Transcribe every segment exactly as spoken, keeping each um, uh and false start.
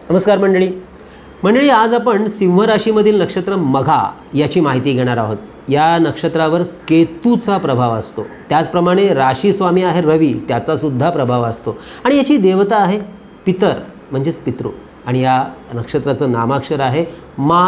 नमस्कार मंडळी मंडळी आज आपण सिंह राशीमधील नक्षत्र मघा याची माहिती घेणार आहोत। या नक्षत्रावर केतूचा प्रभाव असतो, त्याचप्रमाणे राशी स्वामी आहे रवी, त्याचा सुद्धा प्रभाव असतो आणि याची देवता आहे पितर म्हणजेच पितृ आणि या नक्षत्राचं नामाक्षर आहे मा,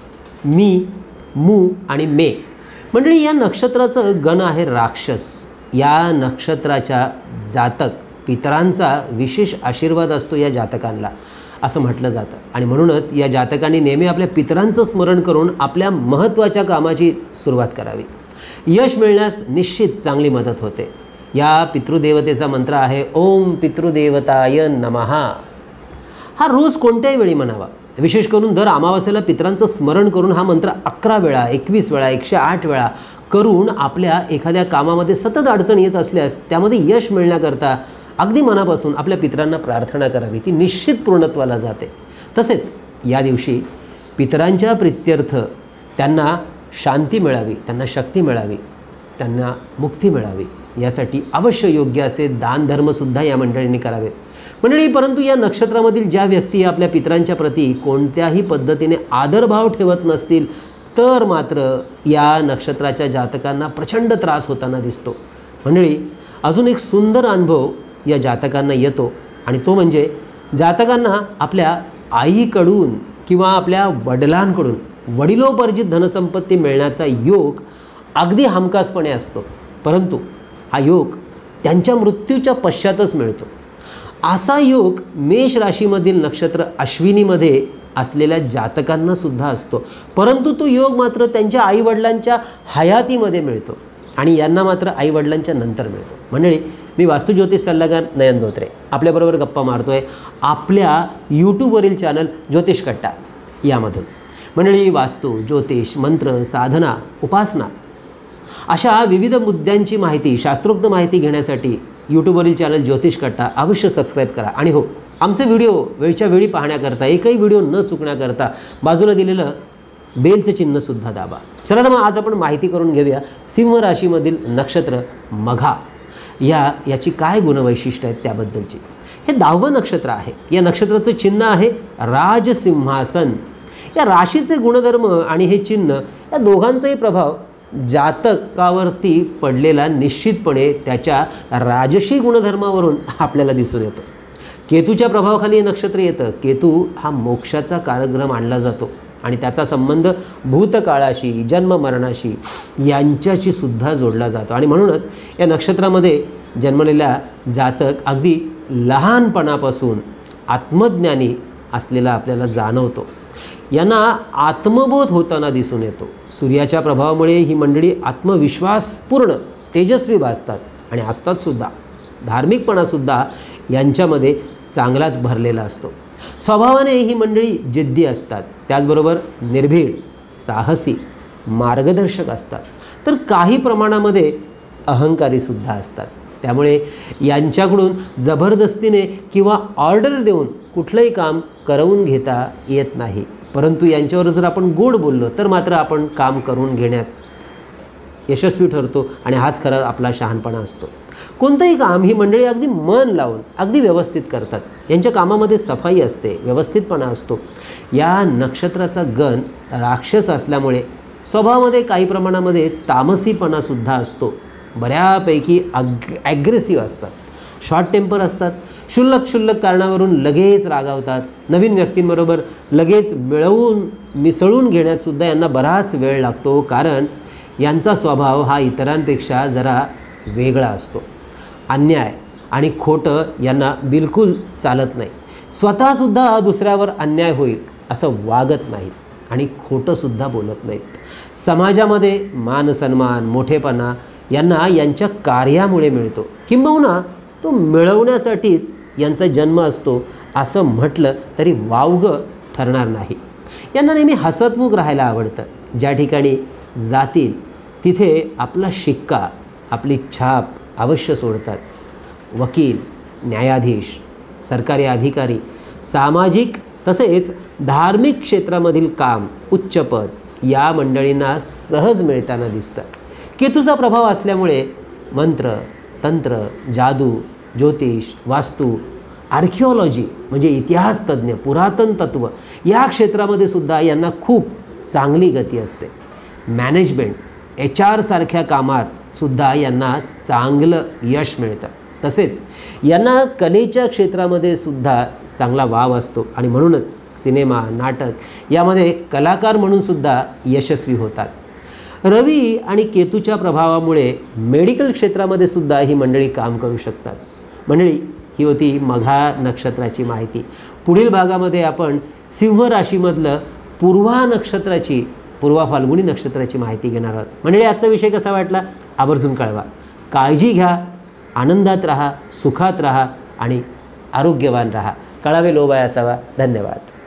मी, मू आणि मे। मंडळी या नक्षत्राचं गण आहे राक्षस। या नक्षत्राच्या जातक पितरांचा विशेष आशीर्वाद असतो या जातकांना असं म्हटलं जातं आणि म्हणूनच या जातकांनी नेहमी आपल्या पितरांचं स्मरण करून आपल्या महत्त्वाच्या कामाची सुरुवात करावी। यश मिळण्यास निश्चित चांगली मदत होते। या पितृदेवतेचा मंत्र आहे ओम पितृदेवताय नमः। हा रोज कोणत्याही वेळी म्हणावा, विशेष करून दर अमावास्येला पितरांचं स्मरण करून हा मंत्र अकरा वेळा, एकवीस वेळा, एकशे आठ वेळा करून आपल्या एखाद्या कामामध्ये सतत अडचण येत असल्यास त्यामध्ये यश मिळण्याकरता अगदी मनापासून आपल्या पितरांना प्रार्थना करावी, ती निश्चित पूर्णत्वाला जाते। तसेच या दिवशी पितरांच्या प्रित्यर्थ त्यांना शांती मिळावी, त्यांना शक्ती मिळावी, त्यांना मुक्ती मिळावी यासाठी अवश्य योग्य असे दान धर्मसुद्धा या मंडळींनी करावेत। मंडळी परंतु या नक्षत्रामधील ज्या व्यक्ती आपल्या पितरांच्या प्रती कोणत्याही पद्धतीने आदरभाव ठेवत नसतील तर मात्र या नक्षत्राच्या जातकांना प्रचंड त्रास होताना दिसतो। मंडळी अजून एक सुंदर अनुभव या जातकांना येतो आणि तो म्हणजे जातकांना आपल्या आईकडून किंवा आपल्या वडिलांकडून वडिलोपार्जित धनसंपत्ती मिळण्याचा योग अगदी हमखासपणे असतो, परंतु हा योग त्यांच्या मृत्यूच्या पश्चातच मिळतो। असा योग मेष राशीमधील नक्षत्र अश्विनीमध्ये असलेल्या जातकांना सुद्धा असतो, परंतु तो योग मात्र त्यांच्या आईवडिलांच्या हयातीमध्ये मिळतो आणि यांना मात्र आईवडिलांच्या नंतर मिळतो। मंडळी मी वास्तुज्योतिष सल्लागार नयन धोत्रे आपल्याबरोबर गप्पा मारतोय आपल्या यूट्यूबवरील चॅनल ज्योतिष कट्टा यामधून। मंडळी वास्तू, ज्योतिष, मंत्र, साधना, उपासना अशा विविध मुद्द्यांची माहिती, शास्त्रोक्त माहिती घेण्यासाठी यूट्यूबवरील चॅनल ज्योतिष कट्टा अवश्य सबस्क्राईब करा आणि हो आमचे व्हिडिओ वेळच्या वेळी पाहण्याकरता, एकही व्हिडिओ न चुकण्याकरता बाजूला दिलेलं बेलचं चिन्हसुद्धा दाबा। चला तर मग आज आपण माहिती करून घेऊया सिंह राशीमधील नक्षत्र मघा या याची काय गुणवैशिष्ट्य आहेत त्याबद्दलची। हे दहावं नक्षत्र आहे। या नक्षत्राचं चिन्ह आहे राजसिंहासन। या राशीचे गुणधर्म आणि हे चिन्ह या दोघांचाही प्रभाव जातकावरती पडलेला निश्चितपणे त्याच्या राजसी गुणधर्मावरून आपल्याला दिसून येतो। केतूच्या प्रभावाखाली हे नक्षत्र येतं। केतू हा मोक्षाचा कारग्रह मानला जातो आणि त्याचा संबंध भूतकाळाशी, जन्ममरणाशी यांच्याशी सुद्धा जोडला जातो आणि म्हणूनच या नक्षत्रामध्ये जन्मलेला जातक अगदी लहानपणापासून आत्मज्ञानी असलेला आपल्याला जाणवतो। यांना आत्मबोध होताना दिसून येतो। सूर्याच्या प्रभावामुळे ही मंडळी आत्मविश्वासपूर्ण, तेजस्वी भासतात आणि असतात सुद्धा। धार्मिकपणासुद्धा यांच्यामध्ये चांगलाच भरलेला असतो। स्वभावाने ही मंडळी जिद्दी असतात, त्याचबरोबर निर्भीड, साहसी, मार्गदर्शक असतात, तर काही प्रमाणामध्ये अहंकारीसुद्धा असतात। त्यामुळे यांच्याकडून जबरदस्तीने किंवा ऑर्डर देऊन कुठलंही काम करवून घेता येत नाही, परंतु यांच्यावर जर आपण गोड बोललो तर मात्र आपण काम करून घेण्यात यशस्वी ठरतो आणि हाच खरा आपला शहाणपणा असतो। कोणतंही काम ही मंडळी अगदी मन लावून अगदी व्यवस्थित करतात। यांच्या कामामध्ये सफाई असते, व्यवस्थितपणा असतो। या नक्षत्राचा गण राक्षस असल्यामुळे स्वभावामध्ये काही प्रमाणामध्ये तामसीपणासुद्धा असतो। बऱ्यापैकी अग ॲग्रेसिव्ह असतात, शॉर्ट टेम्पर असतात, क्षुल्लक क्षुल्लक कारणावरून लगेच रागावतात, नवीन व्यक्तींबरोबर लगेच मिळवून मिसळून घेण्यातसुद्धा यांना बराच वेळ लागतो, कारण यांचा स्वभाव हा इतरांपेक्षा जरा वेगळा असतो। अन्याय आणि खोटं यांना बिलकुल चालत नाही। स्वतःसुद्धा दुसऱ्यावर अन्याय होईल असं वागत नाही आणि खोटंसुद्धा बोलत नाहीत। समाजामध्ये मान सन्मान, मोठेपणा यांना यांच्या कार्यामुळे मिळतो, किंबहुना तो मिळवण्यासाठीच यांचा जन्म असतो असं म्हटलं तरी वावगं ठरणार नाही। यांना नेहमी हसतमुख राहायला आवडतं। ज्या ठिकाणी जातील तिथे आपला शिक्का, आपली छाप अवश्य सोडतात। वकील, न्यायाधीश, सरकारी अधिकारी, सामाजिक तसेच धार्मिक क्षेत्रामधील काम, उच्चपद या मंडळींना सहज मिळताना दिसतं। केतूचा प्रभाव असल्यामुळे मंत्र, तंत्र, जादू, ज्योतिष, वास्तू आर्किओलॉजी म्हणजे इतिहास तज्ज्ञ, पुरातन तत्त्व या क्षेत्रामध्ये सुद्धा यांना खूप चांगली गती असते. मॅनेजमेंट, एच आर सारख्या कामात सुद्धा यांना चांगलं यश मिळतं. तसेच यांना कलेच्या क्षेत्रामध्ये सुद्धा चांगला वाव असतो आणि म्हणूनच सिनेमा, नाटक यामध्ये कलाकार म्हणून सुद्धा यशस्वी होतात. रवी आणि केतूच्या प्रभावामुळे मेडिकल क्षेत्रामध्ये सुद्धा ही मंडळी काम करू शकतात. मंडळी, ही होती मघा नक्षत्राची माहिती. पुढील भागामध्ये आपण सिंह राशीमधलं पूर्वा नक्षत्राची पूर्वा फाल्गुनी नक्षत्राची माहिती घेणार आहोत. मंडळी, आजचा विषय कसा वाटला आवर्जून कळवा. काळजी घ्या, आनंदात राहा, सुखात राहा आणि आरोग्यवान राहा. कळावे लोभाय असावा. धन्यवाद.